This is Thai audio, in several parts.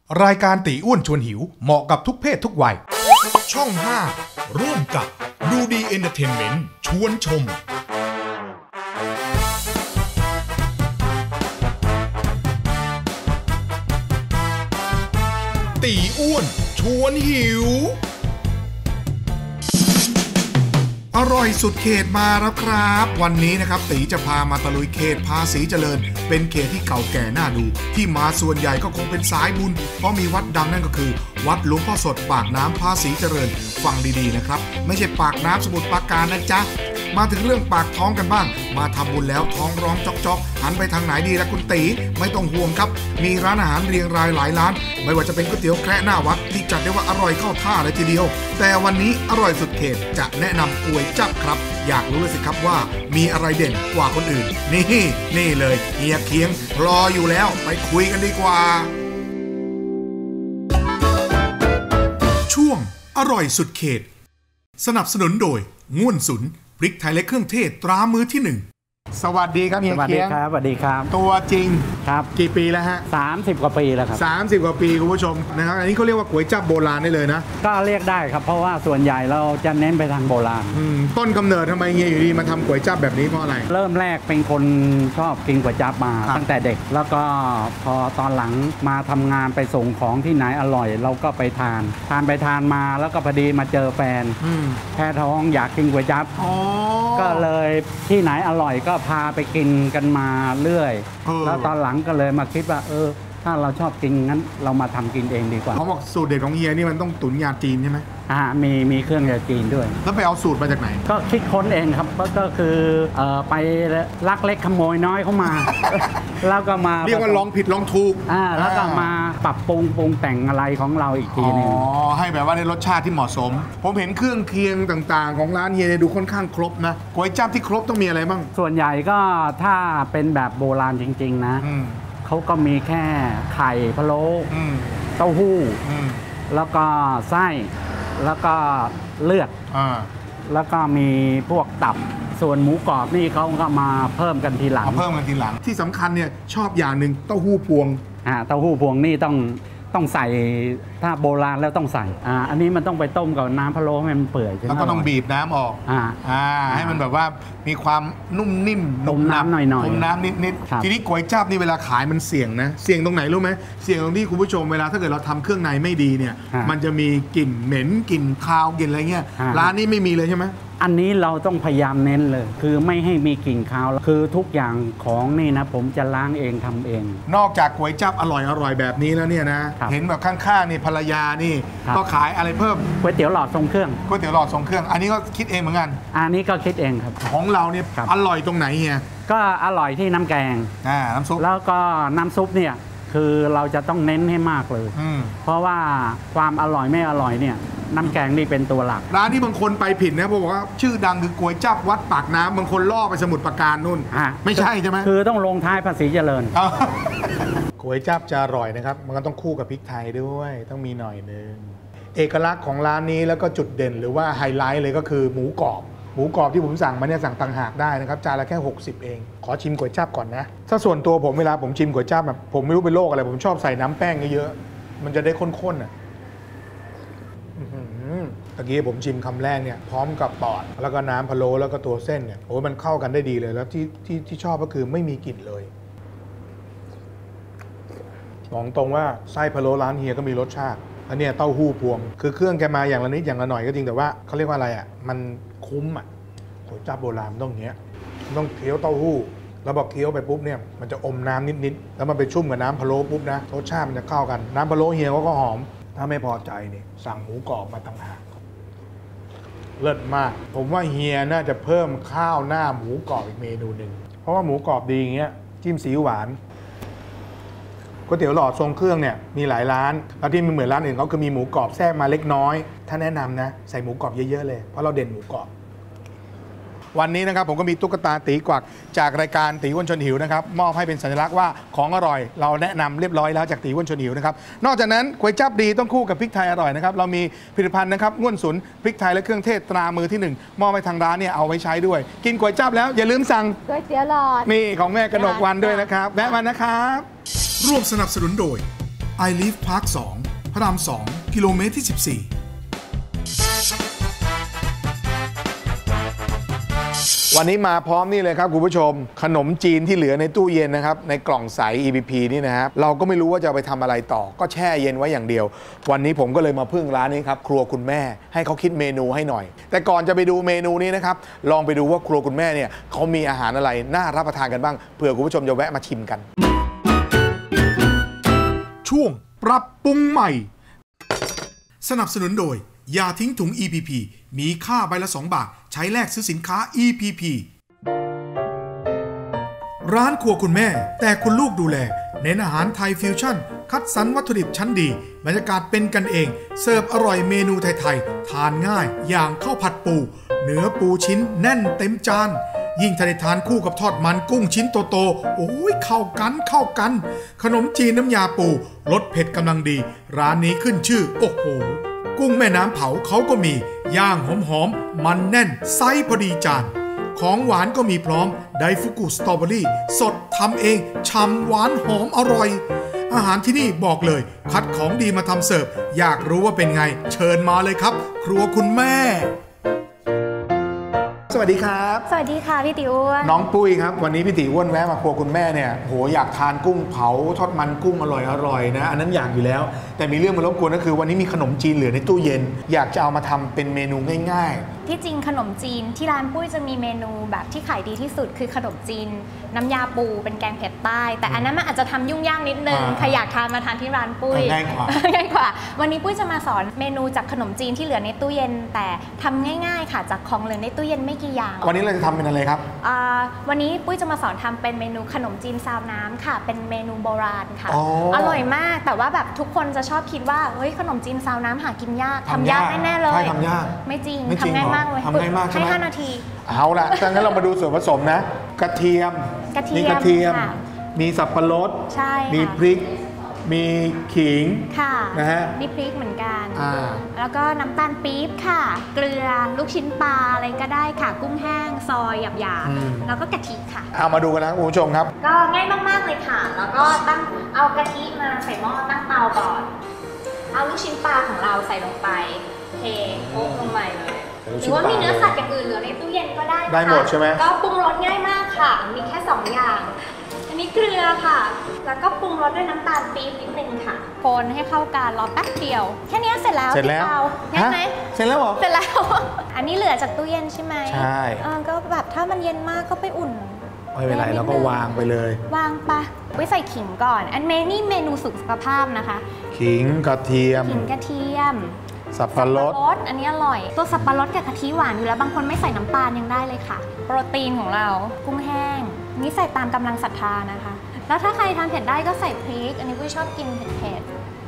รายการตีอ้วนชวนหิวเหมาะกับทุกเพศทุกวัยช่อง5ร่วมกับดูดีเอนเตอร์เทนเมนต์ชวนชมตีอ้วนชวนหิวอร่อยสุดเขตมาแล้วครับวันนี้นะครับตีจะพามาตะลุยเขตภาษีเจริญเป็นเขตที่เก่าแก่น่าดูที่มาส่วนใหญ่ก็คงเป็นสายบุญเพราะมีวัดดังนั่นก็คือวัดหลวงพ่อสดปากน้ำภาษีเจริญฟังดีๆนะครับไม่ใช่ปากน้ำสมุทรปราการนะจ๊ะมาถึงเรื่องปากท้องกันบ้างมาทำบุญแล้วท้องร้องจ๊อกๆหันไปทางไหนดีล่ะคุณตีไม่ต้องห่วงครับมีร้านอาหารเรียงรายหลายร้านไม่ว่าจะเป็นก๋วยเตี๋ยวแคระหน้าวัดที่จัดได้ว่าอร่อยเข้าท่าเลยทีเดียวแต่วันนี้อร่อยสุดเขตจะแนะนำก๋วยจั๊บครับอยากรู้เลยสิครับว่ามีอะไรเด่นกว่าคนอื่นนี่เลยเฮียเคียงรออยู่แล้วไปคุยกันดีกว่าช่วงอร่อยสุดเขตสนับสนุนโดยง่วนสุนพริกไทยและเครื่องเทศตรามือที่1สวัสดีครับเฮียเคียงสวัสดีครับตัวจริงครับกี่ปีแล้วฮะ 30 กว่าปีแล้วครับ 30 กว่าปีคุณผู้ชมนะครับอันนี้เขาเรียกว่าก๋วยจั๊บโบราณได้เลยนะก็เรียกได้ครับเพราะว่าส่วนใหญ่เราจะเน้นไปทางโบราณต้นกำเนิดทำไมเฮียอยู่ดีมาทำก๋วยจั๊บแบบนี้เพราะอะไรเริ่มแรกเป็นคนชอบกินก๋วยจั๊บมาตั้งแต่เด็กแล้วก็พอตอนหลังมาทำงานไปส่งของที่ไหนอร่อยเราก็ไปทานไปทานมาแล้วก็พอดีมาเจอแฟนแพ้ท้องอยากกินก๋วยจั๊บก็เลยที่ไหนอร่อยก็พาไปกินกันมาเรื่อยแล้วตอนหลังก็เลยมาคิดว่าถ้าเราชอบกินงั้นเรามาทำกินเองดีกว่าเขาบอกสูตรเด็ดของเฮียนี่มันต้องตุ๋นยาจีนใช่ไหมมีเครื่องยาจีนด้วยแล้วไปเอาสูตรมาจากไหนก็คิดค้นเองครับก็คือไปลักเล็กขโมยน้อยเข้ามา แล้วก็มาเรียกว่าลองผิดลองถูกแล้วก็มาปรับปรุงแต่งอะไรของเราอีกทีนึงให้แบบว่าในรสชาติที่เหมาะสมผมเห็นเครื่องเคียงต่างๆของร้านเฮียดูค่อนข้างครบนะก๋วยจั๊บที่ครบต้องมีอะไรบ้างส่วนใหญ่ก็ถ้าเป็นแบบโบราณจริงๆนะเขาก็มีแค่ไข่พะโล้เต้าหู้แล้วก็ไส้แล้วก็เลือดแล้วก็มีพวกตับส่วนหมูกรอบนี่เขาก็มาเพิ่มกันทีหลังที่สำคัญเนี่ยชอบอย่างหนึ่งเต้าหู้พวงเต้าหู้พวงนี่ต้องใส่ถ้าโบราณแล้วต้องใส่อันนี้มันต้องไปต้มกับน้ำพะโล้ให้มันเปื่อยแล้วก็ต้องบีบน้ำออกให้มันแบบว่ามีความนุ่มนิ่มนุ่มน้ำหน่อยนุ่มน้ำนิดๆทีนี้ก๋วยจั๊บนี่เวลาขายมันเสี่ยงนะเสี่ยงตรงไหนรู้ไหมเสี่ยงตรงที่คุณผู้ชมเวลาถ้าเกิดเราทำเครื่องในไม่ดีเนี่ยมันจะมีกลิ่นเหม็นกลิ่นคาวกลิ่นอะไรเงี้ยร้านนี้ไม่มีเลยใช่ไหมอันนี้เราต้องพยายามเน้นเลยคือไม่ให้มีกลิ่นคาวคือทุกอย่างของนี่นะผมจะล้างเองทำเองนอกจากก๋วยจั๊บอร่อยแบบนี้แล้วเนี่ยนะเห็นแบบข้างๆนี่ภรรยานี่ก็ขายอะไรเพิ่มก๋วยเตี๋ยวหลอดทรงเครื่องอันนี้ก็คิดเองเหมือนกันอันนี้ก็คิดเองครับของเราเนี่ยอร่อยตรงไหนเฮียก็อร่อยที่น้ำแกงน้ำซุปแล้วก็น้ำซุปเนี่ยคือเราจะต้องเน้นให้มากเลยเพราะว่าความอร่อยไม่อร่อยเนี่ยน้ำแกงนี่เป็นตัวหลักร้านที่บางคนไปผิดนะบอกว่าชื่อดังคือก๋วยจั๊บวัดปากน้ำบางคนล่อไปสมุทรปราการนู่นไม่ใช่ใช่ไหมคือต้องลงท้ายภาษีเจริญก๋วยจั๊บจะอร่อยนะครับมันก็ต้องคู่กับพริกไทยด้วยต้องมีหน่อยนึงเอกลักษณ์ของร้านนี้แล้วก็จุดเด่นหรือว่าไฮไลท์เลยก็คือหมูกรอบที่ผมสั่งมาเนี่ยสั่งต่างหากได้นะครับจานละแค่60เองขอชิมก๋วยจั๊บก่อนนะถ้าส่วนตัวผมเวลาผมชิมก๋วยจั๊บแบบผมไม่รู้เป็นโรคอะไรผมชอบใส่น้ำแป้งเยอะๆมันจะได้ข้นๆอ่ะตะกี้ผมชิมคำแรกเนี่ยพร้อมกับปอดแล้วก็น้ำพะโล้แล้วก็ตัวเส้นเนี่ยโอ้มันเข้ากันได้ดีเลยแล้วที่ชอบก็คือไม่มีกลิ่นเลยบอกตรงว่าไส้พะโล้ร้านเฮียก็มีรสชาติอันนี้เต้าหู้พวงคือเครื่องแกมาอย่างละนิดอย่างละหน่อยก็จริงแต่ว่าเขาเรียกว่าอะไรอ่ะมันคุ้มอ่ะก๋วยจั๊บโบราณต้องอย่างเงี้ยต้องเคี้ยวเต้าหู้แล้วพอเคี้ยวไปปุ๊บเนี่ยมันจะอมน้ำนิดๆแล้วมันไปชุ่มกับน้ำพะโล้ปุ๊บนะรสชาติมันจะเข้ากันน้ำพะโล้เฮียก็หอมถ้าไม่พอใจนี่สั่งหมูกรอบมาต่างหากเลิศมากผมว่าเฮียน่าจะเพิ่มข้าวหน้าหมูกรอบอีกเมนูหนึ่งเพราะว่าหมูกรอบดีอย่างเงี้ยจิ้มซีอิ๊วหวานก๋วยเตี๋ยวหลอดทรงเครื่องเนี่ยมีหลายร้านแล้วที่มันเหมือนร้านอื่นเขาคือมีหมูกรอบแทรกมาเล็กน้อยถ้าแนะนำนะใส่หมูกรอบเยอะๆเลยเพราะเราเด่นหมูกรอบวันนี้นะครับผมก็มีตุ๊กตาตีกวักจากรายการตีอ้วนชวนหิวนะครับมอบให้เป็นสัญลักษณ์ว่าของอร่อยเราแนะนำเรียบร้อยแล้วจากตีอ้วนชวนหิวนะครับนอกจากนั้นก๋วยจั๊บดีต้องคู่กับพริกไทยอร่อยนะครับเรามีผลิตภัณฑ์นะครับง่วนสุนพริกไทยและเครื่องเทศตรามือที่1มอบให้ทางร้านเนี่ยเอาไว้ใช้ด้วยกินก๋วยจั๊บแล้วอย่าลืมสั่งก๋วยเตี๋ยวหลอดนี่ของแม่กนกวรรณด้วยนะครับแวะมานะครับร่วมสนับสนุนโดย I Live Park 2 พระราม 2 กิโลเมตรที่ 14 วันนี้มาพร้อมนี่เลยครับคุณผู้ชมขนมจีนที่เหลือในตู้เย็นนะครับในกล่องใส EPP นี่นะครับเราก็ไม่รู้ว่าจะไปทำอะไรต่อก็แช่เย็นไว้อย่างเดียววันนี้ผมก็เลยมาพึ่งร้านนี้ครับครัวคุณแม่ให้เขาคิดเมนูให้หน่อยแต่ก่อนจะไปดูเมนูนี้นะครับลองไปดูว่าครัวคุณแม่เนี่ยเขามีอาหารอะไรน่ารับประทานกันบ้างเผื่อคุณผู้ชมจะแวะมาชิมกันช่วงปรับปรุงใหม่สนับสนุนโดยยาทิ้งถุง EPP มีค่าใบละ2 บาทใช้แลกซื้อสินค้า EPP ร้านครัวคุณแม่แต่คุณลูกดูแลเน้นอาหารไทยฟิวชั่นคัดสรรวัตถุดิบชั้นดีบรรยากาศเป็นกันเองเสิร์ฟอร่อยเมนูไทยๆทานง่ายอย่างข้าวผัดปูเนื้อปูชิ้นแน่นเต็มจานยิ่งถ้าได้ทานคู่กับทอดมันกุ้งชิ้นโตๆโอ้ยเข้ากันขนมจีนน้ำยาปูรสเผ็ดกำลังดีร้านนี้ขึ้นชื่อโอ้โหกุ้งแม่น้ำเผาเขาก็มีย่างหอมๆมันแน่นไซส์พอดีจานของหวานก็มีพร้อมไดฟุกุสตรอเบอรี่สดทำเองฉ่ำหวานหอมอร่อยอาหารที่นี่บอกเลยคัดของดีมาทำเสิร์ฟอยากรู้ว่าเป็นไงเชิญมาเลยครับครัวคุณแม่สวัสดีครับสวัสดีค่ะพี่ติอ้วนน้องปุ้ยครับวันนี้พี่ติอ้วนแวะมาครัวคุณแม่เนี่ยโหอยากทานกุ้งเผาทอดมันกุ้งอร่อยนะอันนั้นอยากอยู่แล้วแต่มีเรื่องมารบกวนก็คือวันนี้มีขนมจีนเหลือในตู้เย็นอยากจะเอามาทำเป็นเมนูง่ายๆที่จริงขนมจีนที่ร้านปุ้ยจะมีเมนูแบบที่ขายดีที่สุดคือขนมจีนน้ำยาปูเป็นแกงเผ็ดใต้แต่อันนั้นมันอาจจะทำยุ่งยากนิดนึงใครอยากทานมาทานที่ร้านปุ้ยง่ายกว่าวันนี้ปุ้ยจะมาสอนเมนูจากขนมจีนที่เหลือในตู้เย็นแต่ทำง่ายๆค่ะจากของเหลือในตู้เย็นไม่กี่อย่างวันนี้เราจะทำเป็นอะไรครับวันนี้ปุ้ยจะมาสอนทำเป็นเมนูขนมจีนซาวน้ำค่ะเป็นเมนูโบราณค่ะอร่อยมากแต่ว่าแบบทุกคนจะชอบคิดว่าเฮ้ยขนมจีนซาวน้ำหากินยากทำยากแน่ๆเลยใช่ทำยากไม่จริงทำง่ายมากเลยทำง่ายมากใช่ไหมให้5 นาทีเอาล่ะงั้นเรามาดูส่วนผสมนะกระเทียมมีกระเทียมมีสับปะรดมีพริกมีขิงนะฮะมีพริกเหมือนกันแล้วก็น้ำตาลปี๊บค่ะเกลือลูกชิ้นปลาอะไรก็ได้ค่ะกุ้งแห้งซอยหยาบๆแล้วก็กะทิค่ะเอามาดูกันนะคุณผู้ชมครับก็ง่ายมากๆเลยค่ะแล้วก็เอากะทิมาใส่หม้อตั้งเตาก่อนเอาลูกชิ้นปลาของเราใส่ลงไปเทโป๊ะลงไปเลยหรือว่ามีเนื้อสัตว์อย่างอื่นเหลือในตู้เย็นก็ได้ได้หมดใช่ไหมก็ปรุงรสง่ายมากค่ะมีแค่2 อย่างอันนี้เกลือค่ะแล้วก็ปรุงรสด้วยน้ำตาลปี๊บนิดนึงค่ะคนให้เข้ากันรอแป๊บเดียวแค่นี้เสร็จแล้วง่ายไหมเสร็จแล้วเหรอเสร็จแล้วอันนี้เหลือจากตู้เย็นใช่ไหมใช่ก็แบบถ้ามันเย็นมากก็ไปอุ่นไม่เป็นไรเราก็วางไปเลยวางไปไว้ใส่ขิงก่อนอันนี้เมนูสุขภาพนะคะขิงกระเทียมสับปะรดอันนี้อร่อยตัวสับปะรดกับกะทิหวานอยู่แล้วบางคนไม่ใส่น้ำตาลยังได้เลยค่ะโปรตีนของเรากุ้งแห้งนี่ใส่ตามกำลังศรัทธานะคะแล้วถ้าใครทานเผ็ดได้ก็ใส่พริกอันนี้ปุ้ยชอบกินเผ็ด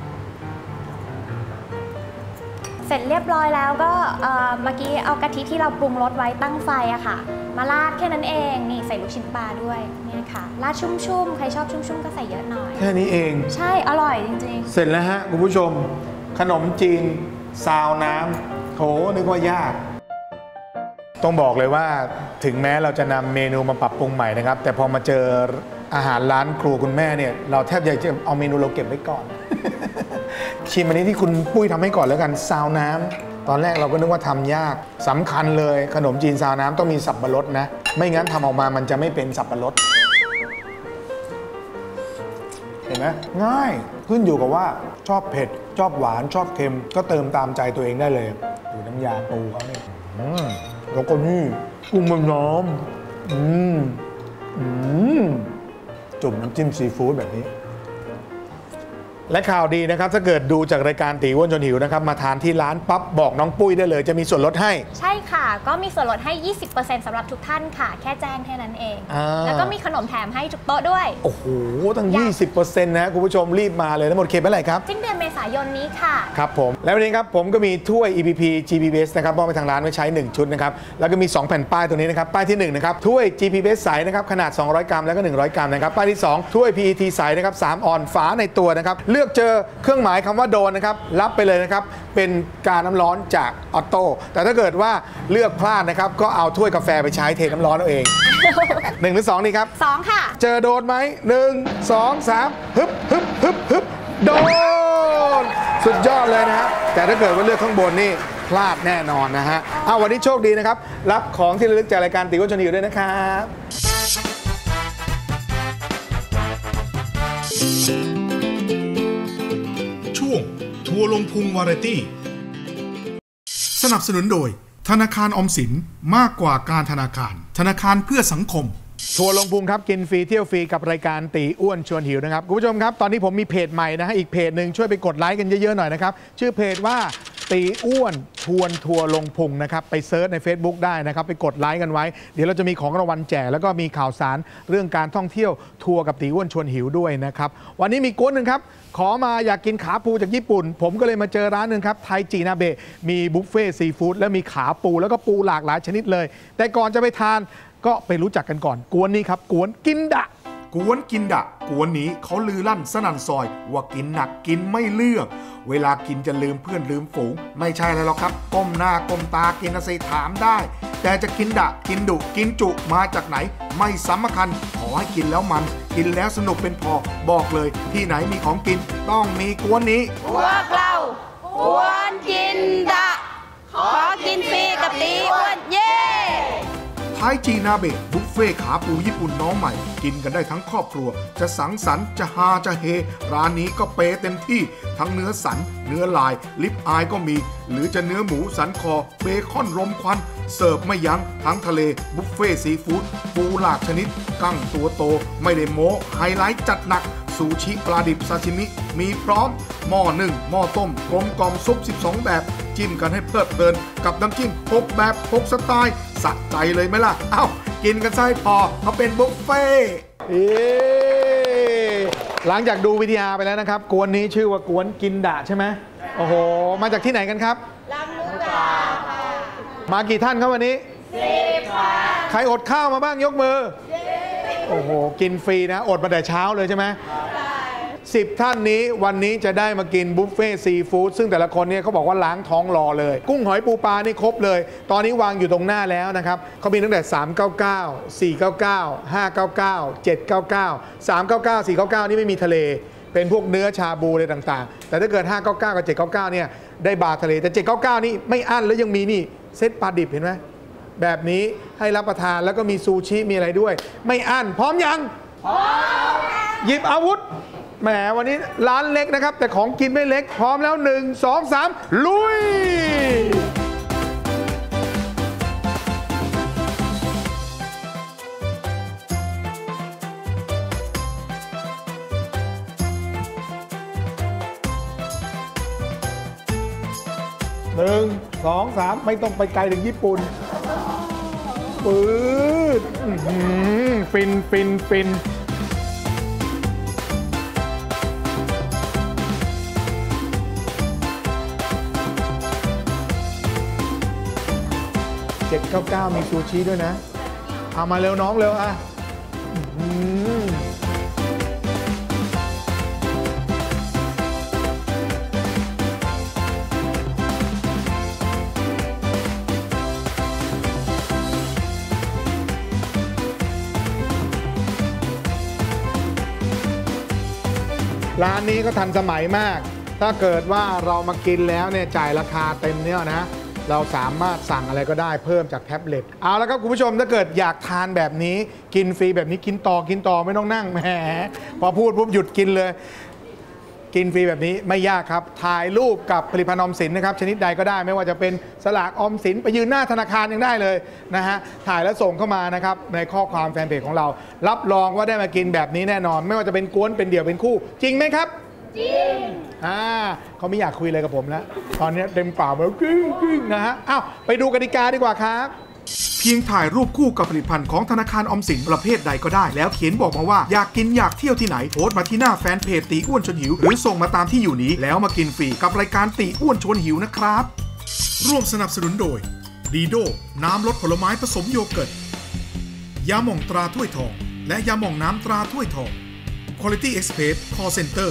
เสร็จเรียบร้อยแล้วก็เมื่อกี้เอากะทิที่เราปรุงรสไว้ตั้งไฟอะค่ะมาราดแค่นั้นเองนี่ใส่ลูกชิ้นปลาด้วยนี่ค่ะราดชุ่มๆใครชอบชุ่มๆก็ใส่เยอะหน่อยแค่นี้เองใช่อร่อยจริงๆเสร็จแล้วฮะคุณผู้ชมขนมจีนซาวน้ำโถนึกว่ายากต้องบอกเลยว่าถึงแม้เราจะนำเมนูมาปรับปรุงใหม่นะครับแต่พอมาเจออาหารร้านครัวคุณแม่เนี่ยเราแทบอยากจะเอาเมนูเราเก็บไว้ก่อน ชิมอันนี้ที่คุณปุ้ยทำให้ก่อนแล้วกันซาวน้ำตอนแรกเราก็นึกว่าทำยากสำคัญเลยขนมจีนซาวน้ำต้องมีสับปะรดนะไม่งั้นทำออกมามันจะไม่เป็นสับปะรดเห็นไหมง่ายขึ้นอยู่กับว่าชอบเผ็ดชอบหวานชอบเค็มก็เติมตามใจตัวเองได้เลยดูน้ำยาปูเขาเนี่ยแล้วก็นี่กุ้งมันน้อมจุ่มน้ำจิ้มซีฟู้ดแบบนี้และข่าวดีนะครับถ้าเกิดดูจากรายการตีอ้วนจนหิวนะครับมาทานที่ร้านปั๊บบอกน้องปุ้ยได้เลยจะมีส่วนลดให้ใช่ค่ะก็มีส่วนลดให้ 20% สำหรับทุกท่านค่ะแค่แจ้งแค่นั้นเองแล้วก็มีขนมแถมให้ทุกโต๊ะด้วยโอ้โหตั้ง 20% นะคุณผู้ชมรีบมาเลยทั้งหมดเข็มเมื่อไหร่ครับสิ้นเดือนเมษายนนี้ค่ะครับผมแล้ววันนี้ครับผมก็มีถ้วย EPP GPBS นะครับมอบไปทางร้านไว้ใช้1ชุดนะครับแล้วก็มี2แผ่นป้ายตัวนี้นะครับป้ายที่1นะครับถ้วย GPBS ใสนะครับขนาด200 กรัมแล้วก็100 กรัมนะครับป้ายที่2ถ้วย PET ใสนะครับ3ออนฝาในตัวนะครับเลือกเจอเครื่องหมายคำว่าโดนนะครับรับไปเลยนะครับเป็นกาน้ำร้อนจากออโต้แต่ถ้าเกิดว่าเลือกพลาดนะครับก็เอาถ้วยกาแฟไปใช้เทน้ำร้อนเอาเอง1 หรือ 2นี่ครับ 2ค่ะเจอโดนไหม1 2 3ฮึบโดนสุดยอดเลยนะฮะแต่ถ้าเกิดว่าเลือกข้างบนนี่พลาดแน่นอนนะฮะวันนี้โชคดีนะครับรับของที่ระลึกจากรายการตีอ้วนชวนหิวด้วยนะครับช่วงทัวร์ลงพุงวาไรตี้สนับสนุนโดยธนาคารออมสินมากกว่าการธนาคารธนาคารเพื่อสังคมทัวร์ลงพุงครับกินฟรีเที่ยวฟรีกับรายการตีอ้วนชวนหิวนะครับคุณผู้ชมครับตอนนี้ผมมีเพจใหม่นะฮะอีกเพจหนึ่งช่วยไปกดไลค์กันเยอะๆหน่อยนะครับชื่อเพจว่าตีอ้วนชวนทัวร์ลงพุงนะครับไปเซิร์ชใน Facebook ได้นะครับไปกดไลค์กันไว้เดี๋ยวเราจะมีของรางวัลแจกแล้วก็มีข่าวสารเรื่องการท่องเที่ยวทัวร์กับตีอ้วนชวนหิวด้วยนะครับวันนี้มีโค้ดหนึ่งครับขอมาอยากกินขาปูจากญี่ปุ่นผมก็เลยมาเจอร้านหนึ่งครับไทจินาเบะมีบุฟเฟ่ซีฟู้ดและมีขาปูแล้วก็ปูหลากหลายชนิดเลยแต่ก่อนจะไปทานก็ไปรู้จักกันก่อนกวนนี้ครับกวนกินดะกวนกินดะกวนนี้เขาลือลั่นสนั่นซอยว่ากินหนักกินไม่เลือกเวลากินจะลืมเพื่อนลืมฝูงไม่ใช่อะไรหรอกครับก้มหน้าก้มตากินอะไรถามได้แต่จะกินดะกินดุกินจุมาจากไหนไม่สำคัญขอให้กินแล้วมันกินแล้วสนุกเป็นพอบอกเลยที่ไหนมีของกินต้องมีกวนนี้พวกเรากวนกินดะขอกินฟรีกับตีอ้วนเย่ไทจินาเบะบุฟเฟ่ขาปูญี่ปุ่นน้องใหม่กินกันได้ทั้งครอบครัวจะสังสรรค์จะฮาจะเฮร้านนี้ก็เป๊ะเต็มที่ทั้งเนื้อสันเนื้อลายลิปอายก็มีหรือจะเนื้อหมูสันคอเบคอนรมควันเสิร์ฟไม่ยั้งทั้งทะเลบุฟเฟ่ซีฟู้ดปูหลากชนิดกั้งตัวโตไม่ได้โม้ไฮไลท์จัดหนักซูชิปลาดิบซาชิมิมีพร้อมหม้อนึ่งหม้อต้มกลมกล่อมซุป12แบบจิ้มกันให้เพลิดเพลินกับน้ำจิ้ม6แบบ6สไตล์สะใจเลยไหมล่ะเอ้ากินกันซะให้พอเขาเป็นบุฟเฟ่หลังจากดูวิทยาไปแล้วนะครับกวนนี้ชื่อว่ากวนกินดะใช่ไหมโอ้โหมาจากที่ไหนกันครับลำลูกกาค่ะมากี่ท่านครับวันนี้ 10ค่ะใครอดข้าวมาบ้างยกมือโอ้โหกินฟรีนะอดมาแต่เช้าเลยใช่ไหม10 ท่านนี้วันนี้จะได้มากินบุฟเฟ่ซีฟู้ดซึ่งแต่ละคนเนี่ยเขาบอกว่าล้างท้องรอเลยกุ้งหอยปูปลานี่ครบเลยตอนนี้วางอยู่ตรงหน้าแล้วนะครับเขามีตั้งแต่399 499 599 799 399 499นี่ไม่มีทะเลเป็นพวกเนื้อชาบูอะไรต่างๆแต่ถ้าเกิด599กับ799เนี่ยได้บาร์ทะเลแต่799นี่ไม่อั้นแล้วยังมีนี่เซตปลาดิบเห็นไหมแบบนี้ให้รับประทานแล้วก็มีซูชิมีอะไรด้วยไม่อั้นพร้อมยังพร้อมหยิบอาวุธแหมวันนี้ร้านเล็กนะครับแต่ของกินไม่เล็กพร้อมแล้ว1 2 3ลุย1 2 3ไม่ต้องไปไกลถึงญี่ปุ่นปื๊ดฟินฟินฟิน799มีซูชิด้วยนะเอามาเร็วน้องเร็วอ่ะร้านนี้ก็ทันสมัยมากถ้าเกิดว่าเรามากินแล้วเนี่ยจ่ายราคาเต็มเนี่ยนะเราสามารถสั่งอะไรก็ได้เพิ่มจากแท็บเล็ตเอาแล้วครับคุณผู้ชมถ้าเกิดอยากทานแบบนี้กินฟรีแบบนี้กินต่อไม่ต้องนั่งแหมพอพูดปุ๊บหยุดกินเลยกินฟรีแบบนี้ไม่ยากครับถ่ายรูปกับผลิตภัณฑ์ออมสินนะครับชนิดใดก็ได้ไม่ว่าจะเป็นสลากออมสินไปยืนหน้าธนาคารยังได้เลยนะฮะถ่ายแล้วส่งเข้ามานะครับในข้อความแฟนเพจของเรารับรองว่าได้มากินแบบนี้แน่นอนไม่ว่าจะเป็นกวนเป็นเดี่ยวเป็นคู่จริงไหมครับจริงเขาไม่อยากคุยเลยกับผมแล้วตอนนี้เต็มปากแล้วกึ้งนะฮะอ้าวไปดูกติกาดีกว่าครับเพียงถ่ายรูปคู่กับผลิตภัณฑ์ของธนาคารออมสินประเภทใดก็ได้แล้วเขียนบอกมาว่าอยากกินอยากเที่ยวที่ไหนโพสต์มาที่หน้าแฟนเพจตีอ้วนชวนหิวหรือส่งมาตามที่อยู่นี้แล้วมากินฟรีกับรายการตีอ้วนชวนหิวนะครับร่วมสนับสนุนโดยดีโดน้ำรสผลไม้ผสมโยเกิร์ตยาหม่องตราถ้วยทองและยาหม่องน้ำตราถ้วยทองQuality Express Call Center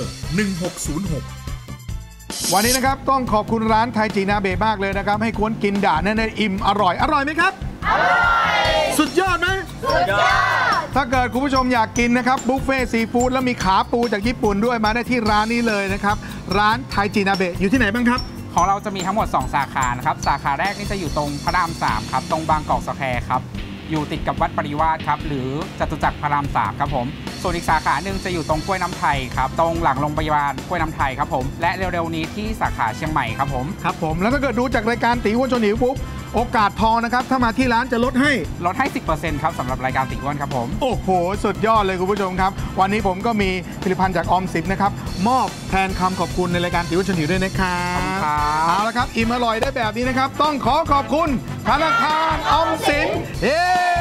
1606 วันนี้นะครับต้องขอบคุณร้านไทจินาเบะมากเลยนะครับให้ควรกินด่าแน่ๆอิ่มอร่อยไหมครับอร่อยสุดยอดไหมสุดยอดถ้าเกิดคุณผู้ชมอยากกินนะครับบุฟเฟ่ซีฟู้ดแล้วมีขาปูจากญี่ปุ่นด้วยมาได้ที่ร้านนี้เลยนะครับร้านไทจินาเบะอยู่ที่ไหนบ้างครับของเราจะมีทั้งหมด2สาขานะครับสาขาแรกนี่จะอยู่ตรงพระราม3ครับตรงบางกอกสแควร์ครับอยู่ติดกับวัดปริวาสครับหรือจตุจักรพระราม3ครับผมส่วนอีกสาขาหนึ่งจะอยู่ตรงกล้วยน้ำไทยครับตรงหลังโรงพยาบาลกล้วยน้ำไทยครับผมและเร็วๆนี้ที่สาขาเชียงใหม่ครับผมครับผมแล้วถ้าเกิดดูจากรายการตีอ้วนชวนหิวปุ๊บโอกาสทองนะครับถ้ามาที่ร้านจะลดให้ 10% ครับสำหรับรายการตีอ้วนครับผมโอ้โหสุดยอดเลยคุณผู้ชมครับวันนี้ผมก็มีผลิตภัณฑ์จากออมสินนะครับมอบแทนคำขอบคุณในรายการตีอ้วนชวนหิวด้วยนะครับเอาละครับอิ่มอร่อยได้แบบนี้นะครับต้องขอขอบคุณธนาคารออมสิน